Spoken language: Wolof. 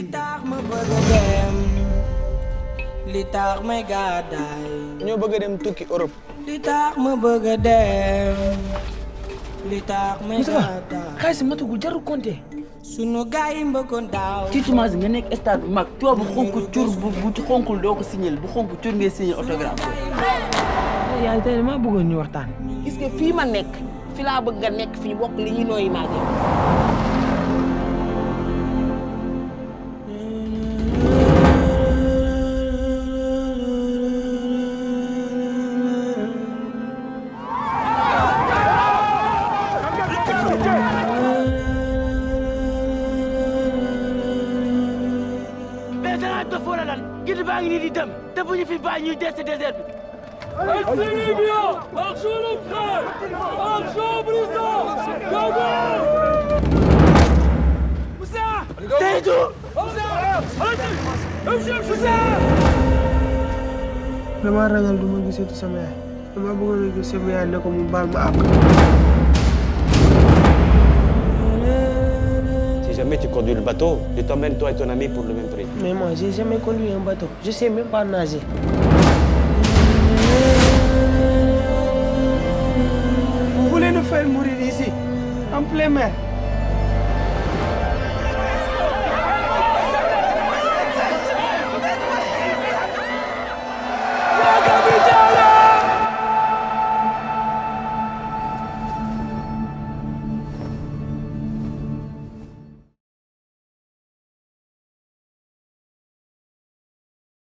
tax ma bëgg a dem li tax may gàddaay ñoo bëgg a dem tukki Europe. li tax ma bëgg a dem li tax may gàddaay xaalis matugul jarul compter. sunu gaay yi mbëkkoon daaw tiitumaas nga nekk stade bu mag tubaab bu xonk cur bu xonkul doo ko signal bu xonk cur ngay signal autographe. yaa tey dama bëggoon ñu waxtaan. gis nga fii ma nekk fi laa bëgg nga nekk fi ñu bokk li ñuy nooyi maa ngi. mais danaa dof wala lan gid baa ngi nii di dem te bu ñu fi bàyyi ñuy des ci désert bi. dama ragal du ma gisati sama yaay dama bëggoon a gis sama yaay ne ko mu baal ma àq. Si jamais tu conduis le bateau, je t'emmène toi et ton ami pour le même prix. Mais moi, j'ai jamais conduit un bateau. Je sais même pas nager. Vous voulez nous faire mourir ici, en plein mer?